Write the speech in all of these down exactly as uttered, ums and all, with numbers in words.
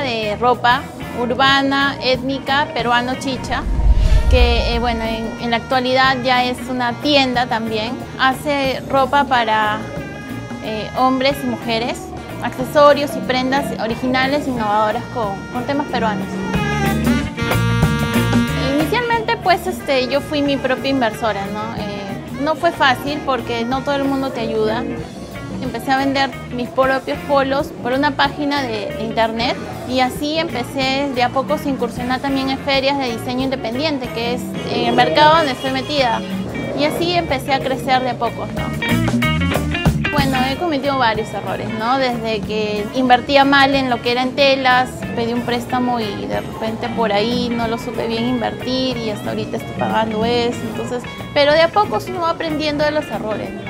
de ropa urbana, étnica, peruano chicha, que eh, bueno, en, en la actualidad ya es una tienda también. Hace ropa para eh, hombres y mujeres, accesorios y prendas originales, innovadoras con, con temas peruanos. Inicialmente pues este, yo fui mi propia inversora, ¿no? Eh, no fue fácil porque no todo el mundo te ayuda. Empecé a vender mis propios polos por una página de, de internet y así empecé de a poco a incursionar también en ferias de diseño independiente, que es en el mercado donde estoy metida. Y así empecé a crecer de a poco, ¿no? Bueno, he cometido varios errores, ¿no? Desde que invertía mal en lo que era en telas, pedí un préstamo y de repente por ahí no lo supe bien invertir y hasta ahorita estoy pagando eso. Entonces, pero de a poco uno va aprendiendo de los errores, ¿no?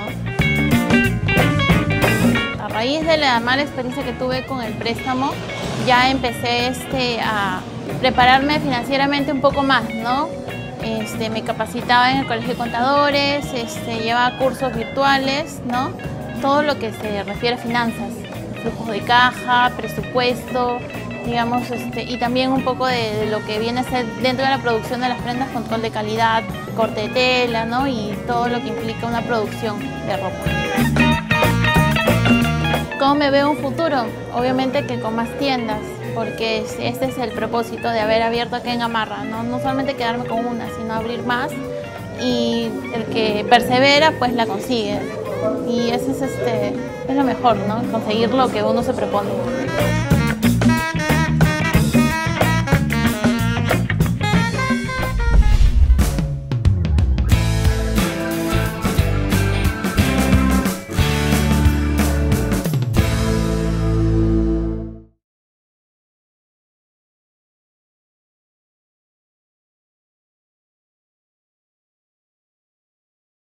A raíz de la mala experiencia que tuve con el préstamo, ya empecé este, a prepararme financieramente un poco más, ¿no? Este, me capacitaba en el Colegio de Contadores, este, llevaba cursos virtuales, ¿no? Todo lo que se refiere a finanzas, flujos de caja, presupuesto, digamos, este, y también un poco de, de lo que viene a ser dentro de la producción de las prendas, control de calidad, corte de tela, ¿no? Y todo lo que implica una producción de ropa. ¿Cómo me veo un futuro? Obviamente que con más tiendas, porque este es el propósito de haber abierto aquí en Gamarra, ¿no? No solamente quedarme con una, sino abrir más, y el que persevera pues la consigue, y eso es, este, es lo mejor, ¿no? Conseguir lo que uno se propone.